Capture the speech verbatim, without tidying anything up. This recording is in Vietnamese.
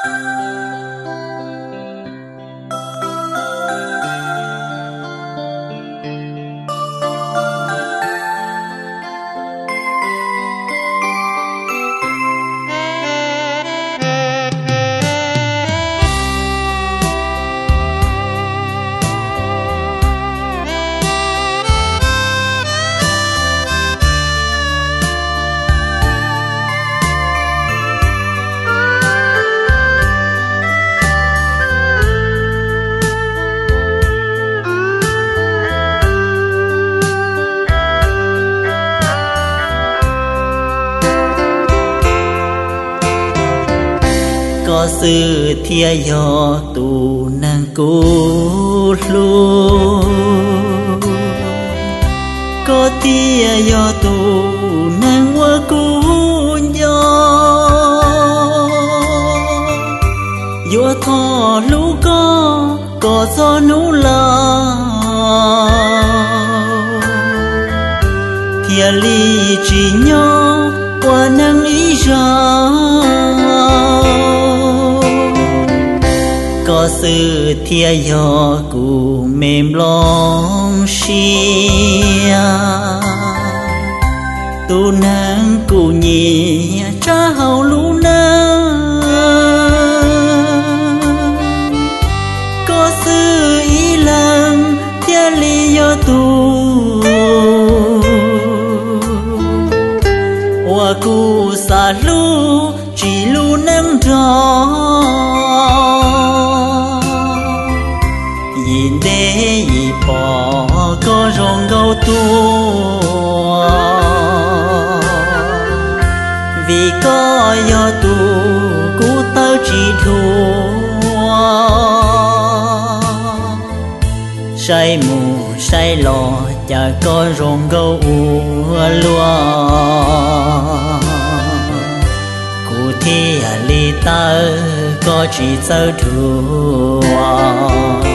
có sự thia yo tu nàng cố lu có thia yo tu nàng wa cố yo yo thọ lu có có gió nú la thia li chỉ nhỏ qua nàng ý ra có sự thia yo cụ mềm lòng xia tu nang cụ nhị cha hậu lũ nang có sự ý lăng thia li yo tu wa cụ sa lu chỉ lu nang đó nhìn để bỏ có rong gấu tua vì có do tu cú tao chỉ thua say mù say lò chả có rong gấu lúa cụ thi li ta có chỉ tao thua